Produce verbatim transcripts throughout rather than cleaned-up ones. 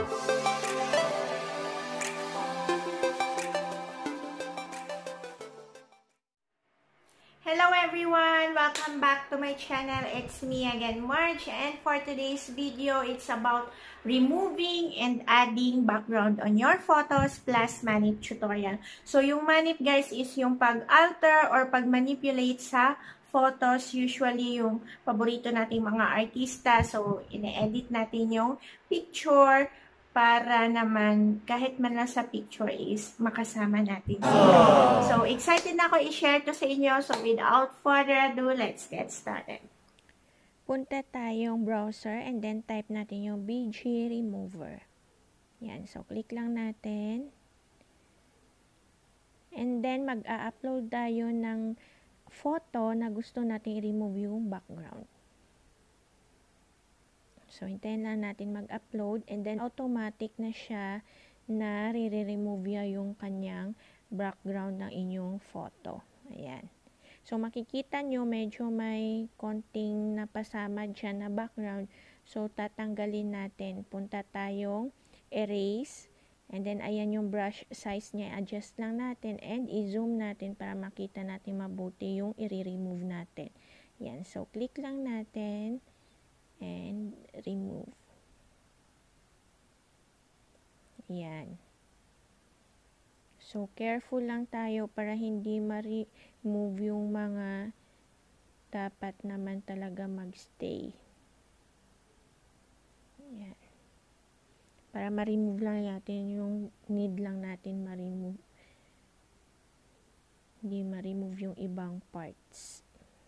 Hello everyone! Welcome back to my channel. It's me again, Marge, and for today's video, it's about removing and adding background on your photos plus manip tutorial. So, yung manip guys is yung pag-alter or pag-manipulate sa photos. Usually, yung paborito nating mga artista. So, ine-edit natin yung picture para naman kahit man lang sa picture is makasama natin. So, excited na ako i-share to sa inyo. So, without further ado, let's get started. Punta tayong browser and then type natin yung B G Remover. Yan. So, click lang natin. And then, mag-a-upload tayo ng photo na gusto natin i-remove yung background. So, hintayin lang natin mag-upload and then automatic na siya na re-remove niya yung kanyang background ng inyong photo. Ayan. So, makikita nyo medyo may konting napasama dyan na background. So, tatanggalin natin. Punta tayong erase and then ayan yung brush size niya. Adjust lang natin and i-zoom natin para makita natin mabuti yung i-remove natin. Ayan. So, click lang natin and remove. Yan. So, careful lang tayo para hindi ma-remove yung mga dapat naman talaga magstay. Yan. Para ma-remove lang natin yung need lang natin ma-remove. Hindi ma-remove yung ibang parts.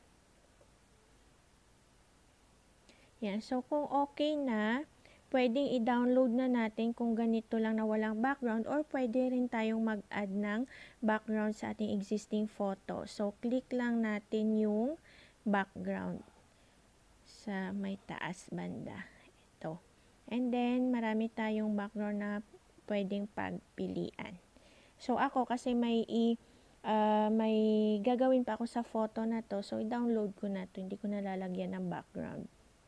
Yan. So, kung okay na, pwedeng i-download na natin kung ganito lang na walang background or pwede rin tayong mag-add ng background sa ating existing photo. So, click lang natin yung background sa may taas banda. Ito. And then, marami tayong background na pwedeng pagpilian. So, ako kasi may i- uh, may gagawin pa ako sa photo na to. So, i-download ko na to. Hindi ko nalalagyan ng background.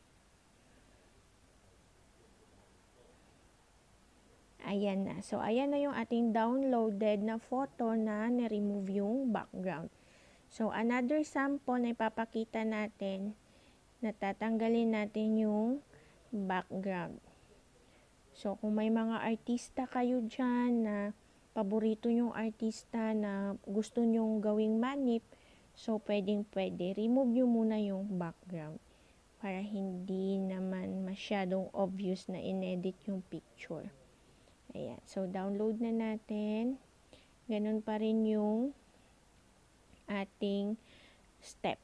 Ayan na. So, ayan na yung ating downloaded na photo na na-remove yung background. So, another sample na ipapakita natin, natatanggalin natin yung background. So, kung may mga artista kayo dyan na paborito yung artista na gusto nyong gawing manip, so, pwedeng pwede. Remove nyo muna yung background para hindi naman masyadong obvious na inedit yung picture. Ayan. So, download na natin. Ganun pa rin yung ating step.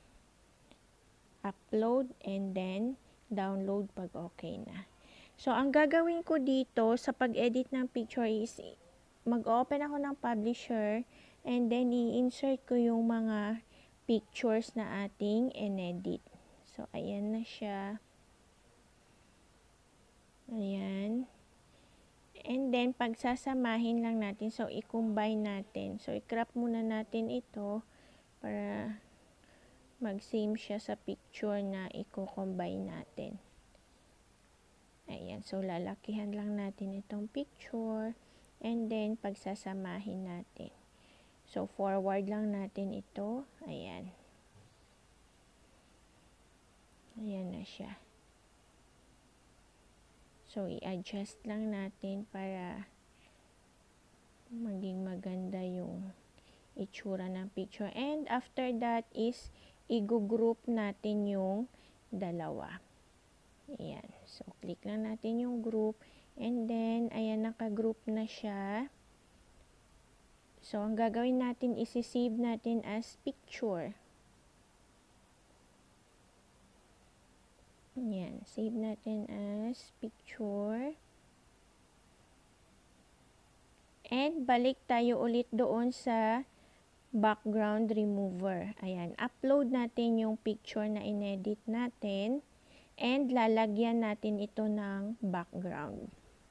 Upload and then download pag okay na. So, ang gagawin ko dito sa pag-edit ng picture is mag-open ako ng publisher and then i-insert ko yung mga pictures na ating in-edit. So, ayan na siya. Ayan. And then, pagsasamahin lang natin. So, i-combine natin. So, i-crop muna natin ito para mag-same siya sa picture na i-combine natin. Ayan. So, lalakihan lang natin itong picture. And then, pagsasamahin natin. So, forward lang natin ito. Ayan. Ayan na siya. So, i-adjust lang natin para maging maganda yung itsura ng picture. And after that is, i-group natin yung dalawa. Ayan. So, click lang natin yung group. And then, ayan, naka-group na siya. So, ang gagawin natin, isi-save natin as picture. Yan, save natin as picture. And balik tayo ulit doon sa background remover. Ayan, upload natin yung picture na inedit natin and lalagyan natin ito ng background.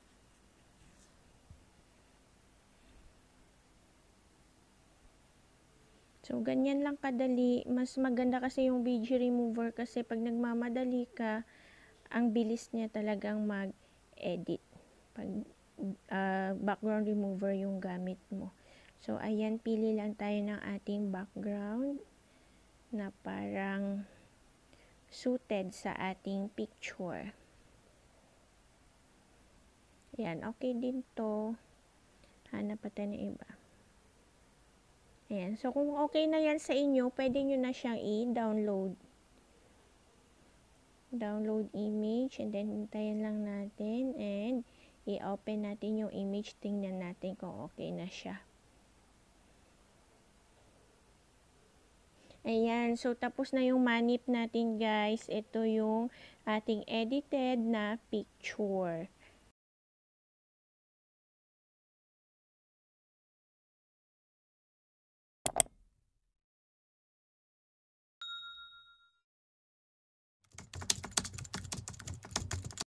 So, ganyan lang kadali. Mas maganda kasi yung B G Remover kasi pag nagmamadali ka, ang bilis niya talagang mag-edit. pag uh, background remover yung gamit mo. So, ayan, pili lang tayo ng ating background na parang suited sa ating picture. Ayan, okay din to. Hanap pa tayo ng iba. Ayan, so kung okay na yan sa inyo, pwede nyo na siyang i-download. Download image, and then hintayin lang natin, and i-open natin yung image, tingnan natin kung okay na siya. Ayan, so tapos na yung manip natin guys. Ito yung ating edited na picture.